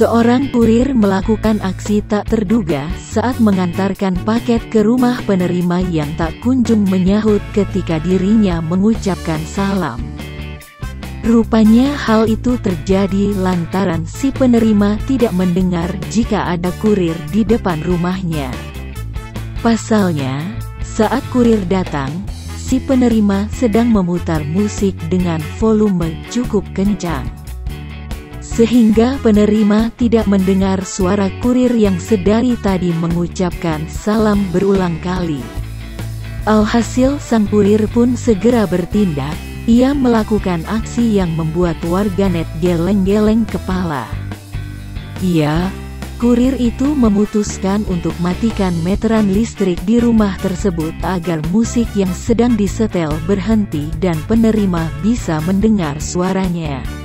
Seorang kurir melakukan aksi tak terduga saat mengantarkan paket ke rumah penerima yang tak kunjung menyahut ketika dirinya mengucapkan salam. Rupanya hal itu terjadi lantaran si penerima tidak mendengar jika ada kurir di depan rumahnya. Pasalnya, saat kurir datang, si penerima sedang memutar musik dengan volume cukup kencang, sehingga penerima tidak mendengar suara kurir yang sedari tadi mengucapkan salam berulang kali. Alhasil sang kurir pun segera bertindak. Ia melakukan aksi yang membuat warganet geleng-geleng kepala. Kurir itu memutuskan untuk matikan meteran listrik di rumah tersebut agar musik yang sedang disetel berhenti dan penerima bisa mendengar suaranya.